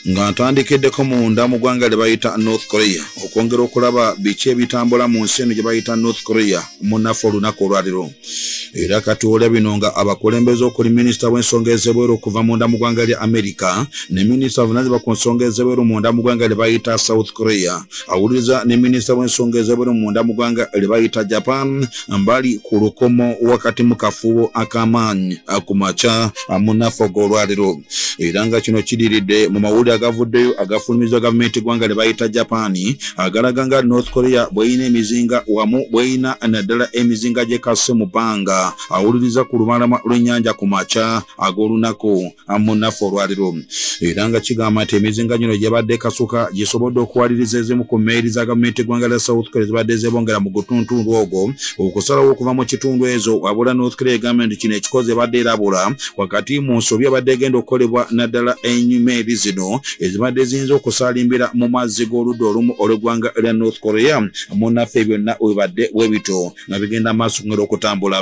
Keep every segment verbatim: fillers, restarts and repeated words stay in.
nga ntandikiddeko munda mu ggwanga lye bayita North Korea okwongera okulaba biki ebitambula mu nsi eno gye bayita North Korea munnaffe olunaku olwaliro. Era katuula bino nga abakulembeze okuli minisita w'ensonga ez'ebweru okuva munda mu ggwanga lya Amerika ne minisita avunaanyizibwa ku nsonga ez'ebweru munda mu ggwanga lye bayita South Korea awuliriza ne minisita w'ensonga ez'ebweru munda mu ggwanga lye bayita Japan mbali ku lukomo wakati mu kafubo ak'amaanyi ku makya munnaffe ogw'olwaliro. Era nga kino kidiridde mu mawulire agavuddeyo agafulumizibwa gavumenti eggwanga lye bayita Japaani agalaga nga North Korea bw'eyina emizinga wamu bw'eyina naddala emizinga gy'ekasse mu bbanga awuliriza ku lubalama lw'ennyanja ku makya ag'olunaku munnaffe olwaliro. Era nga kigamba nti emizinga gino gyebadde ekasuka gisobodde okuwaliriza ezimu ku mmeeri za gavumenti eggwanga lya South Korea zibadde zeebongera mu gutuntundu ogwo okusalawo okuva mu kitundu ezo wabula North Korea egamba nti kino ekikoze ebadde erabula wakati mu nsobi abadde egenda okukolebwa naddala emmeeri zino ezibadde ziyinza okusaalimbira mu mazzi g'oludda olumu olw'eggwanga lya North Korea munnaffe byonna webadde webito nga bigenda maaso kungera okutambula.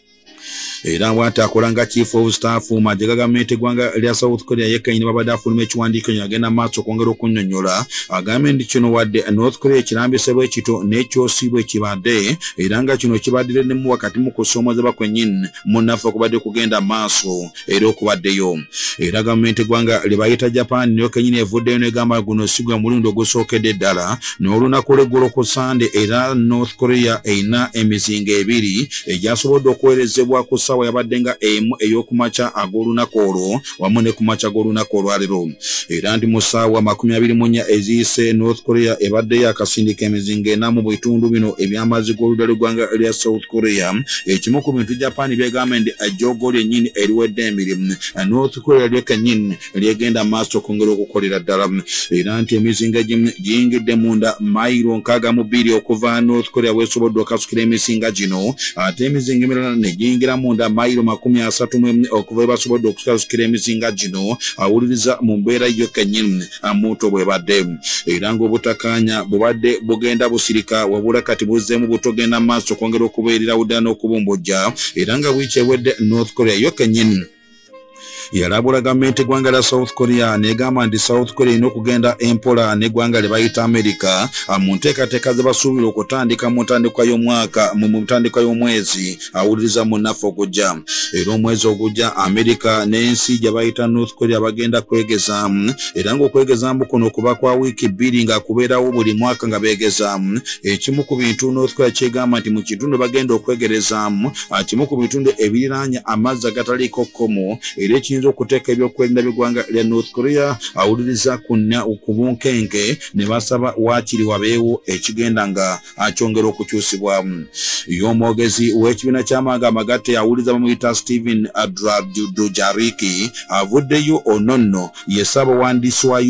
Era bw'ati akola nga chief of staff mu magye ga gavumenti eggwanga lya South Korea yekennyini babadde afuluma ekiwandiiko kino agenda maaso okwongera okunnyonnyola agambye nti kino wadde North Korea ekirambise bwe kito n'ekyosibwe kibadde era nga kino kibaddirennemu wakati mu kusoomozebwa kwennyini munnaffe okubadde kugenda maaso era okubaddeyo. Era gavumenti eggwanga lye bayita Japan niyo kennyini evuddeyo n'egamba guno si gwe mulundi ogusookedde ddala n'olunaku lw'eggulo ku Sande era North Korea eyina emizinga ebiri egyasobodde okuweerezebwa ku ssaawa yabadde nga emu ey'okumakya ag'olunaku olwo wamu ne ku makya g'olunaku olwaliro. Era ndi mu ssaawa makumi abiri mu nnya eziyise North Korea ebaddeyo akasindika emizinga ena mu bitundu bino eby'amazzi g'oludda lw'eggwanga lya South Korea. Ekimu ku bintu Japan byegamba nti ejjoogo lyennyini eriwedde emirimu North Korea lyo kennyini lyegenda maaso okwongera okukolera ddala. Era nti emizinga gimu giyingidde munda mayiro nkaaga mu bbiri okuva North Korea weesobodde okasukira emizinga gino ate emizinga emirala ne giyingira munda mayiro makumi asatu mu emu okuva basobodde okukasukira emizinga gino awuliriza mu mbeera yo kennyini amuntu bwebadde. Era ng'obutakkaanya bubadde bugenda busirika wabula kati buzzeemu butogenda maaso okwongera okubeererawo ddala n'okubumbujja. Era nga wiiki ewedde North Korea yo kennyini yalabula gavumenti eggwanga lya South Korea negamba nti South Korea erina okugenda empola n'eggwanga lye bayita Amerika mu nteekateeka ze basuubira okutandika mu ntandikwa y'omwaka mu ntandikwa y'omwezi awuliriza munnaffe ogujja. Era omwezi ogujja Amerika n'ensi gye bayita North Korea bagenda kwegezaamu era ng'okwegezaamu kuno kuba kwa wiiki bbiri nga kubeerawo buli mwaka nga beegezaamu. Ekimu ku bintu North Korea kyegamba nti mu kitundu bagenda okwegerezaamu kimu ku bitundu ebiriraanye amazzi agataliiko kkomo era ekiyinza okuteeka ebyokwerinda by'eggwanga lya North Korea awuliriza ku bunkenke ne basaba waakiri wabeewo ekigenda nga akyongera okukyusibwamu. Y'omwogezi w'ekibiina ky'amawanga amagatte awuliriza bamuyita Stephen Dujarric avuddeyo ononno ye ssaabawandiisi wa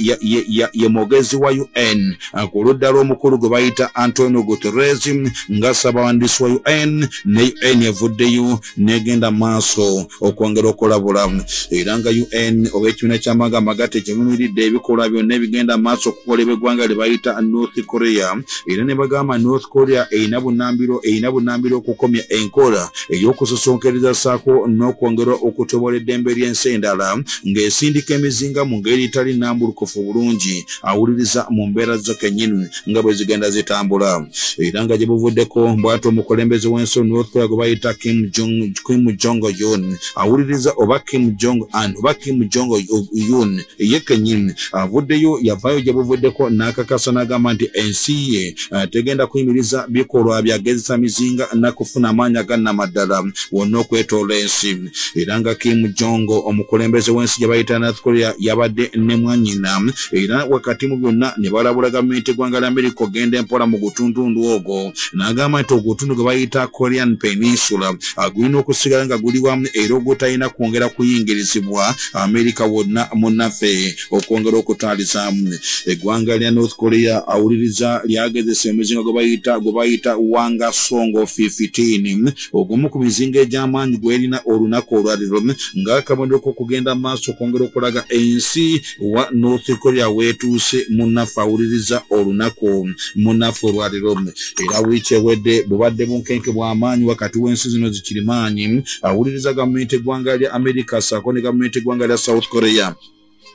ye mwogezi wa U N ku ludda lw'omukulu gwe bayita Antonio Guterres nga ssaabawandiisi wa U N ne U N evuddeyo n'egenda maaso okwongera okulabula. Era nga U N oba ekibiina ky'amawanga amagatte kivumiridde ebikolwa byonna ebigenda maaso okukolebwa eggwanga lye bayita North Korea. Era ne bagamba North Korea erina bunnambiro erina bunnambiro okukomya enkola ey'okusosonkereza ssaako n'okwongera okutobola eddembe ly'ensi endala ng'esindika emizinga mu ngeri etali nnambulukufu bulungi awuliriza mu mbeera zo kennyini nga bwe zigenda zitambula. Era nga gye buvuddeko bw'ati omukulembeze w'ensi North Korea gwe bayita Kim Jong Kim Jong Un awuliriza oba Kim Jong Un oba Kim Jong Un ye kennyini avuddeyo yavaayo gye buvuddeko n'akakasa n'agamba nti ensi ye tegenda kuyimiriza bikolwa byagezesa mizinga nakufuna amaanyi agannamaddala wonna okwetoola ensi. Era nga Kim Jong omukulembeze w'ensi gye bayita North Korea yabadde ne mwannyina era wakati mu byonna ne balabula gavumenti eggwanga lya Amerika ogenda empola mu gutuntundu ogwo n'agamba nti ogutundu gwe bayita Korean Peninsula gulina okusigala nga guli wamu era ogutalina kwongera kuyingirizibwa Amerika wonna munnaffe okwongera okutaalizaamu. Eggwanga lya North Korea awuliriza lyagezesa emizinga gwe bayita gwe bayita Wanga Songo fifteen ogumu ku mizinga egy'amaanyi gw'erina olunaku olwaliro ng'akabonero k'okugenda maaso okwongera okulaga ensi wa North Korea weetuuse munnaffe awuliriza olunaku munnaffe olwaliro. Era wiiki ewedde bubadde bunkenke bw'amaanyi wakati w'ensi zino zikiri maanyi awuliriza gavumenti eggwanga lya Amerika ssaako ne gavumenti eggwanga lya South Korea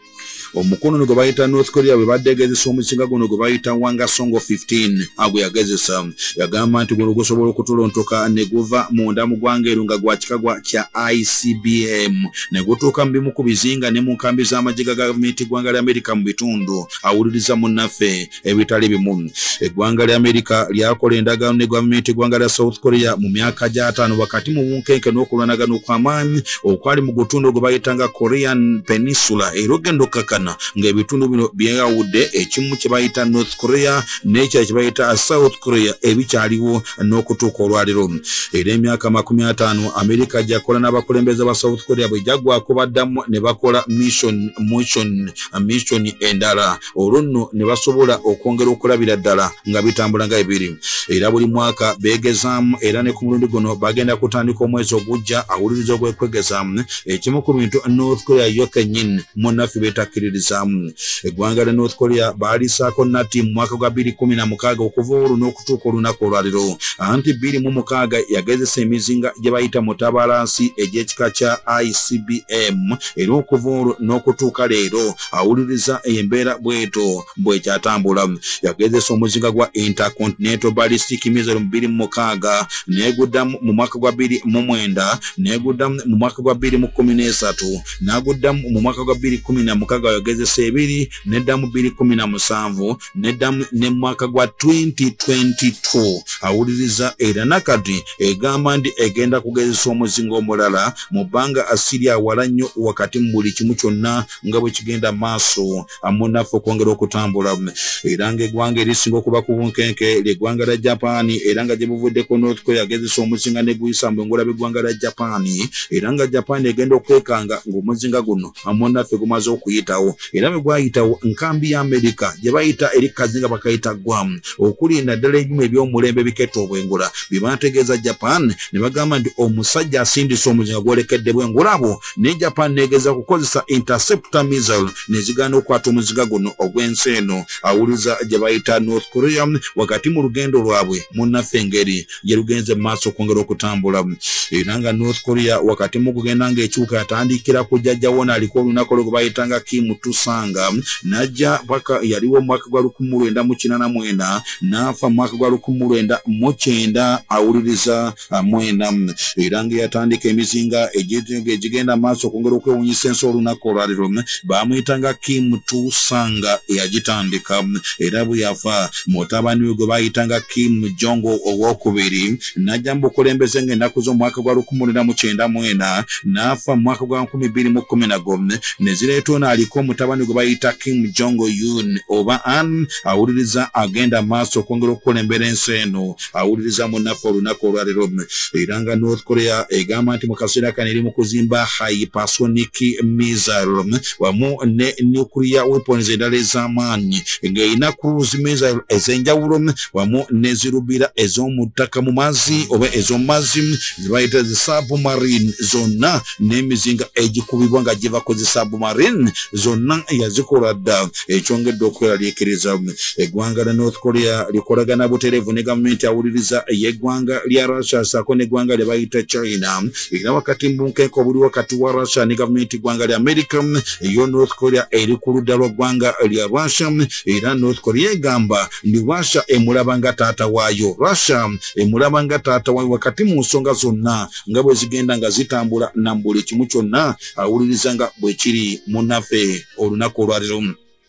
omukono gwe bayita North Korea bwe baddegezesa omuzinga guno gwe bayita Wanga Songo fifteen agwe yagezesa yagamba nti guno gusobola okutulontoka ne guva munda mu ggwanga eryo nga gwa kikagwa kya I C B M ne gutuuka mu bimu ku bizinga ne mu nkambi z'amagye ga gavumenti eggwanga lya Amerika mu bitundu awuliriza munnaffe ebitali bimu. Eggwanga lya Amerika lyakola endagaano ne gavumenti eggwanga lya South Korea mu myaka gy'ataano wakati mu bunkenke n'okulwanagana okw'amaanyi okwali mu gutundu gwe bayitanga Korean Peninsula era ogenda okkakana ng'ebitundu bino byeyawudde ekimu kye bayita North Korea n'ekirala kye bayita South Korea ebikyaliwo n'okutuuka olwaliro. Era emyaka makumi ataano Amerika gyakola n'abakulembeze ba South Korea bwe jaggwako baddamu ne bakola mission mission mission endala olwo nno ne basobola okwongera okulabira ddala nga bitambula nga ebiri. Era buli mwaka beegezaamu era ne ku mulundi guno bagenda kutandika omwezi ogujja awuliriza ogw'ekwegezaamu ekimu ku bintu North Korea yo kennyini munnaffe beetakkiririzaamu. Eggwanga lya North Korea baalisaako nati mu mwaka gwa bbiri kumi na mukaaga okuva olwo n'okutuuka olunaku olwaliro anti bbiri mu mukaaga yagezesa emizinga gye bayita mutabalansi egy'ekika kya I C B M era okuva olwo n'okutuuka leero awuliriza embeera bweto bwekyatambula. Yagezesa omuzinga gwa intercontinental ballistic missile mu bbiri mu mukaaga neeguddamu mu mwaka gwa bbiri mu mwenda neeguddamu mu mwaka gwa bbiri mu kumi n'esatu n'aguddamu mu mwaka gwa bbiri kumi na mukaaga yagezesa ebiri n'eddamu bbiri kumi na musanvu n'eddamu ne mu mwaka gwa twenty twenty-two awuliriza era nakati egamba ndi egenda kugezesa omuzinga omulala mu bbanga asiri awala nnyo wakati mu buli kimu kyonna nga bwe kigenda maaso amunaffe okwongera okutambula. Era ng'eggwanga erisinga okuba ku bunkenke ly'eggwanga lya Japan era nga gye buvuddeko North Korea yagezesa omuzinga ne guyisa mu bengula b'eggwanga lya Japan era nga Japan egenda okwekanga ng'omuzinga guno amunaffe gumaze okuyitawo era bwe gwayitawo nkambi ya Amerika gye bayita eri kazinga bakayita Guam okulinda ddala ebimu eby'omulembe biketta obwengula bye bategeeza Japan ne bagamba nti omusajja asindisa omuzinga gwolekedde bwengula abo ne Japan neegeza kukozesa interceptor missile nezigaana okwata omuzinga guno ogw'ensi eno awuliza gye bayita North Korea wakati mu lugendo lwabwe munnaffe engeri gye lugenze mu maaso okwongera okutambula. Era nga North Korea wakati mu kugenda ng'ekyuka yatandikira kujjajjawo n'aliko olunaku olwo gwe bayitanga Kim Tusanga n'ajja paka yaliwo mu mwaka gwa lukumi mu lwenda mu kinaana mu ena n'afa mu mwaka gwa lukumi mu lwenda mu kyenda awuliriza mwenda. Era nga yatandika emizinga egigenda maaso okwongera okwewuunyisa ensi olunaku olwaliro baamuyitanga Kim Tusanga eyagitandika era bwe yafa mutabani we gwe bayitanga Kim Jong owokubiri n'ajja mu bukulembeze ng'ennaku z'omwaka gwa lukumi lwenda mu kyenda mu ena n'afa mu mwaka gwa nkumi bbiri mu kkumi na gumu ne zireetwa n'aliko mutabani gwe bayita Kim Jong Un oba An awuliriza agenda maaso okwongera okukulembera ensi eno awuliriza munnaffe olunaku olwaliro. Era nga North Korea egamba nti mu kaseera kano eri mu kuzimba hypersonic missile wamu ne nuclear weapons endala ez'amaanyi ng'erina cruise missile ez'enjawulo wamu n'ezirubira ez'omu ttaka mu mazzi oba ez'omu mazzi zibayita zi submarine zonna n'emizinga egikubibwa nga givako zi submarine zonna yazikola dda ekyongedde okweraliikiriza. Eggwanga lya North Korea likolagana butereevu ne gavumenti awuliriza y'eggwanga lya Russia ssaako n'eggwanga lye bayita China era wakati mbunkenke obuli wakati wa Russia ne gavumenti eggwanga lya America eyo North Korea eri ku ludda lw'eggwanga lya Russia era North Korea egamba ndi Russia emulaba nga taata waayo Russia emulaba nga taata waayo wakati mu nsonga zonna nga bwe zigenda nga zitambula na buli kimu kyonna awuliriza nga bwe kiri munnaffe olunaku olwaliro.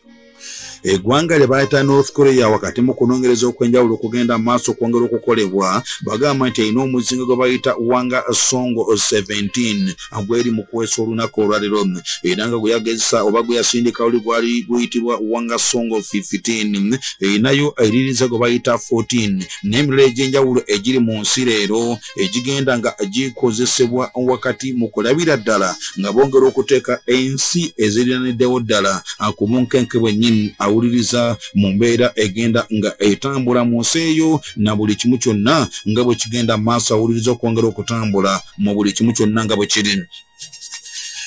Eggwanga lye bayita North Korea wakati mu kunoonyereza okw'enjawulo okugenda maaso okwongera okukolebwa bagamba nti erina omuzinga gwe bayita Wanga Songo seventeen agweri mu kwesa olunaku olwaliro era nga gwe yagezesa oba gwe yasindika oli gwali guyitibwa Wanga Songo fifteen erinayo eririza gwe bayita fourteen n'emirala egy'enjawulo egiri mu nsi leero egigenda nga gikozesebwa wakati mu kulabira ddala nga bongera okuteeka ensi eziriraniddewo ddala ku bunkenke bwennyini awuliriza mu mbeera egenda nga etambula mu nsi eyo na buli kimu kyonna nga bwe kigenda maaso awuliriza okwongera okutambula mu buli kimu kyonna nga bwe kiri.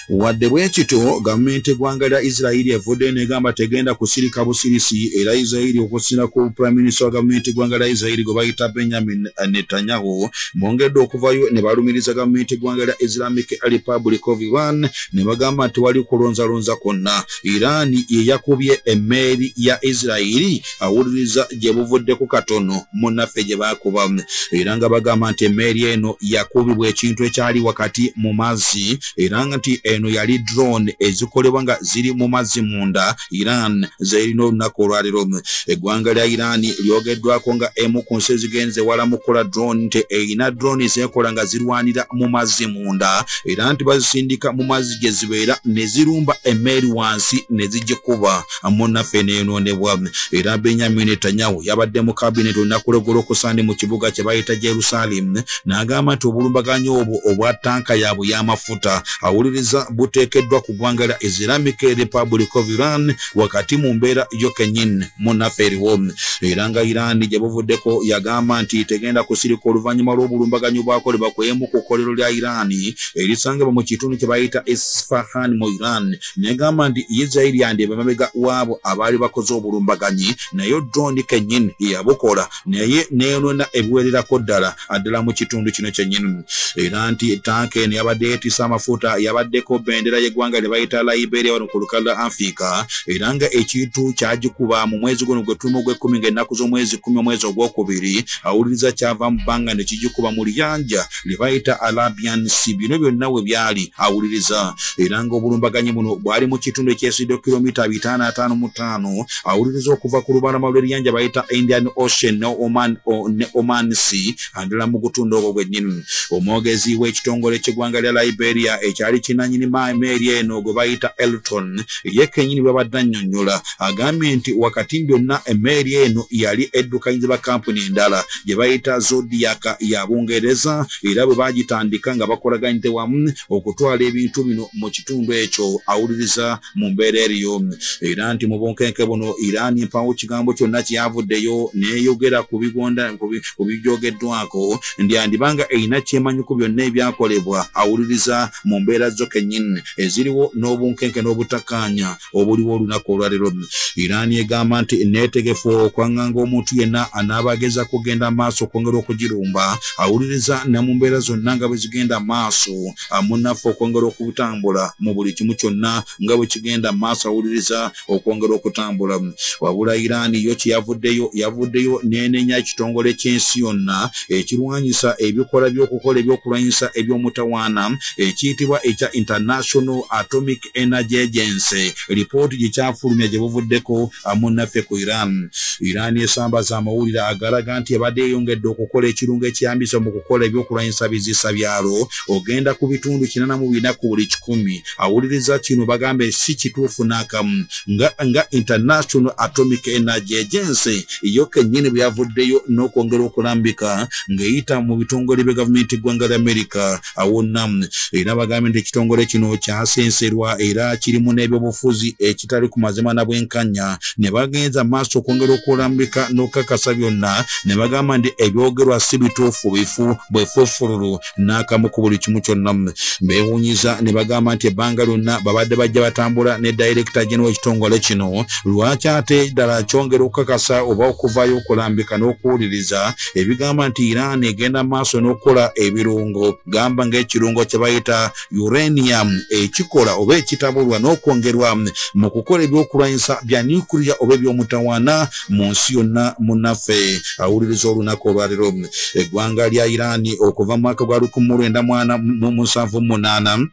wadde bwekito gavumenti eggwanga lya Israeli evudde negamba tegenda kusirika busirisi era Israeli okusinziira ku prime minister wa gavumenti eggwanga lya Israeli gwe bayita Benjamin Netanyahu bongedde okuvayo ne balumiriza gavumenti eggwanga lya Islamic Republic of Iran ne bagamba nti wali kulonzalonza konna. Iran ye yakubye emmeeri ya Israeli awuliriza gye buvuddeko katono munnaffe gye baakuba era nga bagamba nti emmeeri eno yakubibwa ekintu ekyali wakati mu mazzi era nti eno yali drone ezikolebwa nga ziri mu mazzi munda Iran zerina olunaku olwaliro. Eggwanga lya Iran lyogeddwako nga emu ku nsi ezigenze wala mu kukola drone nti erina drone zekola nga zirwanira mu mazzi munda era nti bazisindika mu mazzi gye zibeera ne zirumba emmeeri wansi ne zigikuba munnaffe neyonoonebwa. Era Benjamin Netanyahu yabadde mu kabinet olunaku lw'Ogwolwokusande mu kibuga kye bayita Jerusalem n'agamba nti obulumbaganyi obwo obwa tanka yaabwe y'amafuta awuliriza buteekeddwa ku ggwanga lya Islamic Republic of Iran wakati mu mbeera yo kennyini munnaffe eriwo. Era nga Iran gye buvuddeko yagamba nti tegenda kusirika oluvannyuma lw'obulumbaganyi bwakolebwa ku emu ku kkolero lya Iran erisangibwa mu kitundu kye bayita Isfahan mu Iran negamba nti Israeli yandeba mabega waabo abaali bakoze obulumbaganyi naye drone kennyini yabukola naye neyonoona ebiwererako ddala addala mu kitundu kino kyennyini. Era nti tanka eno yabadde yeetisa amafuta yabaddeko bendera y'eggwanga lye bayita Liberia wano ku lukalu lwa Afrika era nga ekintu kyagikuba mu mwezi guno gwe tulimu ogw'ekkumi ng'ennaku z'omwezi kkumi omwezi ogwokubiri awuliriza kyava mu bbanga ne kigikuba mu liyanja lye bayita Arabian Sea. Bino byonna we byali awuliriza era nga obulumbaganyi buno bwali mu kitundu ekyesidde kilomita bitaano ataano mu ttaano awuliriza okuva ku lubalama lw'eriyanja bayita Indian Ocean ne Oman, ne Oman Sea andala mu kutundu ogwo gwennyini. Omwogezi w'ekitongole ky'eggwanga lya Liberia ekyali kinanyini meeri eno gwe bayita Elton ye kennyini bw'abadde annyonnyola agambye nti wakati byonna emmeeri eno yali eddukanyizibwa kampuni endala gye bayita Zodiac ya Bungereza era bwe bagitandika nga bakolaganyite wamu okutwala ebintu bino mu kitundu ekyo awuliriza mu mbeera eriyo. Era nti mu bunkenke buno Iran mpawo kigambo kyonna kyavuddeyo neeyogera ku bigonda ku bijogeddwako ndyandibanga erina kyemanyi ku byonna ebyakolebwa awuliriza mu mbeera zo kennyini eziriwo n'obunkenke n'obutakkaanya obuliwo olunaku olwaliro. Iran egamba nti neetegefu okwaŋŋanga omuntu yenna anaabageza kugenda maaso okwongera okugirumba awuliriza ne mu mbeera zonna nga bwe zigenda maaso munnaffe okwongera okutambula mu buli kimu kyonna nga bwe kigenda maaso awuliriza okwongera okutambula. Wabula Iran yo kyeyavuddeyo yavuddeyo nenenya ekitongole ky'ensi yonna ekirwanyisa ebikola by'okukola ebyokulwanyisa eby'omutawaana ekiyitibwa ekya International Atomic Energy Agency. Ripooti gye kyafulumya gye buvuddeko munnaffe ku Iran. Iran esambaza amawulire agalaga nti ebadde eyongedde okukola ekirungo ekiyambisa mu kukola ebyokulwanyisa bizisa byalo ogenda ku bitundu kinana mu bina ku buli kikumi awuliriza kino bagambe si kituufu n'akamu nga, nga International Atomic Energy Agency yo kennyini byavuddeyo n'okwongera okulambika ng'eyita mu bitongole bya gavumenti eggwanga lya Amerika awonna era bagambe nti ekitongole kino kyasenserwa era kirimu n'ebyobufuzi ekitali ku mazima na bwenkanya ne bagenza maaso okwongera okulambika n'okakasa byonna ne bagamba nti ebyogerwa si bituufu bifu bwefuufululu n'akamu ku buli kimu kyonna. Beewuunyiza ne bagamba nti ebbanga lyonna babadde bajja batambula ne Director General w'ekitongole kino lwaki ate ddala kyongera okukakasa oba okuvayo okulambika n'okuwuliriza ebigamba nti Iran egenda maaso n'okukola ebirungo gamba ng'ekirungo kye bayita uranium ekikola oba ekitabulwa n'okwongerwa mu kukola ebyokulwanyisa bya nuclear oba eby'omutawaana mu nsi yonna munnaffe awuliriza olunaku olwaliro. Eggwanga lya Iran okuva mu mwaka gwa lukumi mu lwenda mu musanvu mu munaana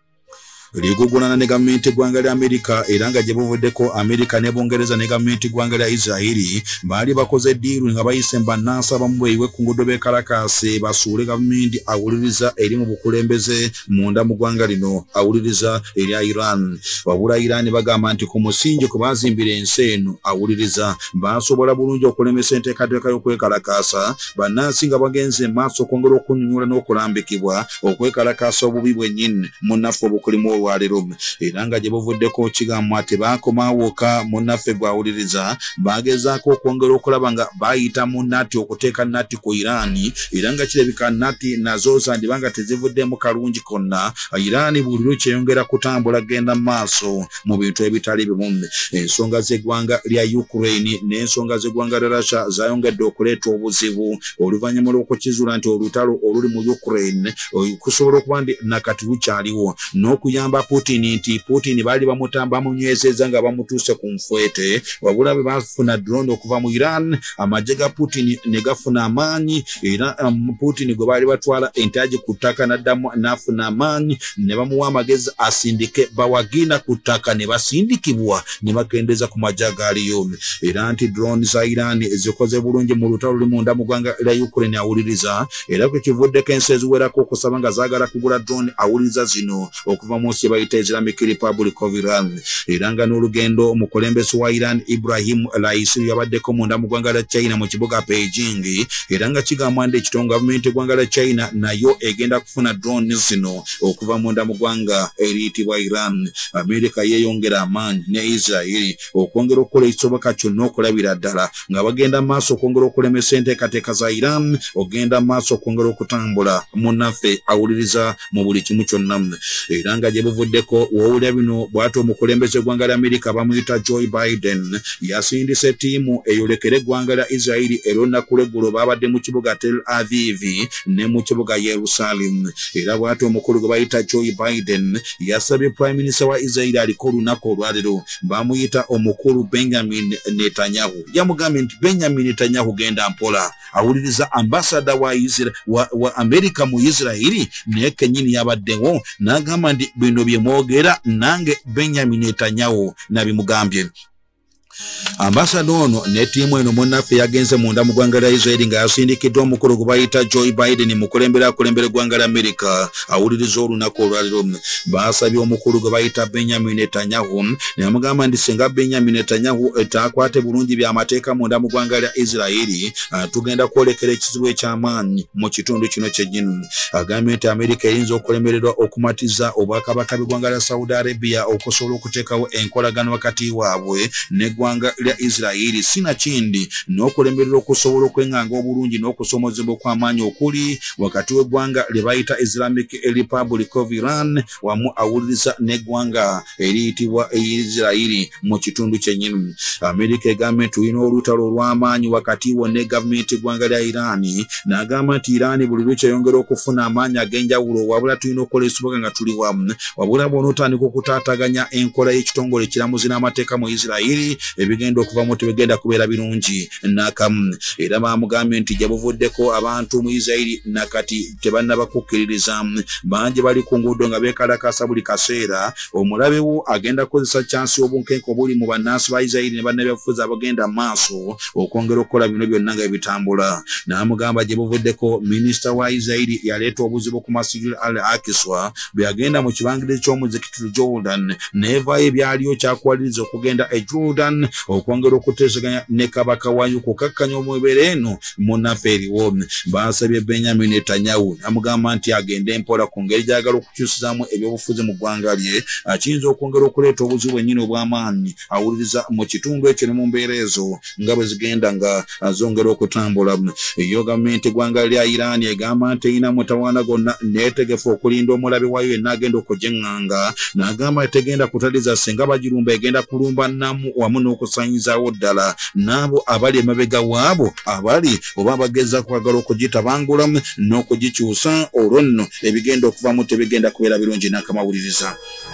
ligugulana ne gavumenti eggwanga lya Amerika era nga gye buvuddeko Amerika ne Bungereza ne gavumenti eggwanga lya Israeli baali bakoze ddiiru nga bayise bannansi abamu bweyiwe ku nguudo b'ekalakaasi basuule gavumenti awuliriza eri mu bukulembeze munda mu ggwanga lino awuliriza erya Iran. Wabula Iran bagamba nti ku musingi kwe baazimbira ensi eno awuliriza baasobola bulungi okulemesa enteekateeka y'okwekalakaasa bannansi nga bagenze maaso okwongera okunnyonnyola n'okulambikibwa okwekalakaasa obubi bwennyini munnaffe obukulimu olwaliro era nga gye buvuddeko kigambwa ati baakomaawoka munnaffe gwawuliriza baagezaako okwongera okulaba nga baayita mu nati okuteeka nati ku Iraani era nga kirabika nati nazo zandiba nga tezivuddemu kalungi konna. Iraani buli lwe kyeyongera kutambula genda mu maaso mu bintu ebitali bimu. Ensonga z'eggwanga lya Ukraine n'ensonga z'eggwanga lya Russia zayongedde okuleeta obuzibu oluvannyuma lw'okukizuula nti olutalo oluli mu Ukraine kusobola okuba ndi nakati lukyaliwo n'okuyamba Putin nti Putin baali bamunywezeza nga bamutuuse ku nfwete wabula be bafuna drone okuva mu Iran amagye ga Putin ne gafuna amaanyi era um, Putin gwe baali batwala entaji ku ttaka n'addamu n'afuna amaanyi ne bamuwa amagezi asindike bawagina ku ttaka ne basindikibwa ne bakendeza ku majja gaaliyo era nti drone za Iran ezikoze bulungi mu lutalo luli munda mu ggwanga lya Ukraine awuliriza era kwe kivuddeko ensi eziwerako okusaba nga zaagala kugula drone awuliriza zino okuva mu nsi bayita Islamic Republic of Iran era nga n'olugendo omukulembeze wa Iran Ibrahim Raisi yabaddeko munda mu ggwanga lya China mu kibuga Beijing era nga kigambwa nti ekitongole gavumenti eggwanga lya China nayo egenda kufuna drone zino okuva munda mu ggwanga eriyitibwa Iran. Amerika yeeyongera amaanyi ne Israel okwongera okukola ekisoboka kyonna okulabira ddala nga bagenda maaso okwongera okulemesa enteekateeka za Iran ogenda maaso okwongera okutambula munnaffe awuliriza mu buli kimu kyonna era nga gye buvuddeko woowulira bino bw'ati omukulembeze eggwanga lya Amerika bamuyita Joe Biden yasindise ttiimu eyolekera eggwanga lya Israel er'olunaku lw'eggulo baabadde mu kibuga Tel Aviv ne mu kibuga Yerusalemu era bw'ati omukulu gwe bayita Joe Biden yasabye Prime Minister wa Israel aliko olunaku olwaliro bamuyita omukulu Benjamin Netanyahu yamugambye nti Benjamin Netanyahu genda mpola awuliriza ambasada wa Israel wa, wa Amerika mu Israel naye kennyini yabaddewo n'agamba nti bino bye mwogera nange Benjamin Netanyahu nabimugambye. Ambassador ono ne tiimu eno munnaffe yagenze munda mu ggwanga lya Israel nga yasindikiddwa omukulu gwe bayita Joe Biden mukulembera akulembera eggwanga lya Amerika awuliriza olunaku olwaliro baasabye omukulu gwe bayita Benjamin Netanyahu ne bamugamba nti singa Benjamin Netanyahu taakwate bulungi by'amateeka munda mu ggwanga lya Israel tugenda kwolekera ekizibu eky'amaanyi mu kitundu kino kyennyini. Agambye nti Amerika eyinza okulemererwa okumatiza obwakabaka bw'eggwanga lya Saudi Arabia okusobola okuteekawo enkolagano wakati waabwe n'eggwanga lya Israel sina kindi n'okulemererwa okusobola okwenganga obulungi n'okusomozebwa kw'amaanyi okuli wakati w'eggwanga lye bayita Islamic Republic of Iran wamu awuliriza n'eggwanga eriyitibwa Israel mu kitundu kyennyini. Amerika egambye nti tulina olutalo olw'amaanyi wakati wo ne gavumenti eggwanga lya Iran n'agamba nti Iran buli lwe kyeyongera okufuna amaanyi ag'enjawulo wabula tulina okukola ekisoboka nga tuli wamu wabula bw'onootandika okutaataganya enkola y'ekitongole ekiramuzi n'amateeka mu Israel ebigenda okuvamu tebigenda kubeera birungi n'akamu era baamugambye nti gye buvuddeko abantu mu Israel nakati tebannaba kukkiririza bangi bali ku nguudo nga beekalakasa buli kaseera omulabe wo agenda kukozesa kyansi obunkenke obuli mu bannansi ba Israel ne bannabyabufuzi abagenda maaso okwongera okukola bino byonna nga ebitambula. N'amugamba gye buvuddeko minisita wa Israel yaleeta obuzibu ku Masjid al-Aqsa bwe yagenda mu kibangirizi ky'omuzikiti Jordan neevaayo ebyaliyo kyakwaliriza okugenda e Jordan okwongera okuteesaganya ne kabaka waayo okukakkanya omubeera eno munnaffe eriwo. Baasabye Benjamin Netanyahu amugamba nti agende mpola ku ngeri gy'agala okukyusizaamu ebyobufuzi mu ggwanga lye akiyinza okwongera okuleeta obuzibu ennyini obw'amaanyi awuliriza mu kitundu ekyo ne mu mbeera ezo nga bwe zigenda nga zongera okutambula. Eyo gavumenti eggwanga lya Iran egamba nti erina mutawaana gonna neetegefu okulinda omulabe waayo yenna agenda okugyeŋŋanga n'agamba tegenda kutaliza singa bagirumba egenda kulumba namu wamu n'okusaanyizaawo ddala n'abo abali emabega waabo abali oba bageza kwagala okugitabangulamu n'okugikyusa olwo nno ebigenda okuvamu tebigenda kubeera birungi n'akamawuliriza.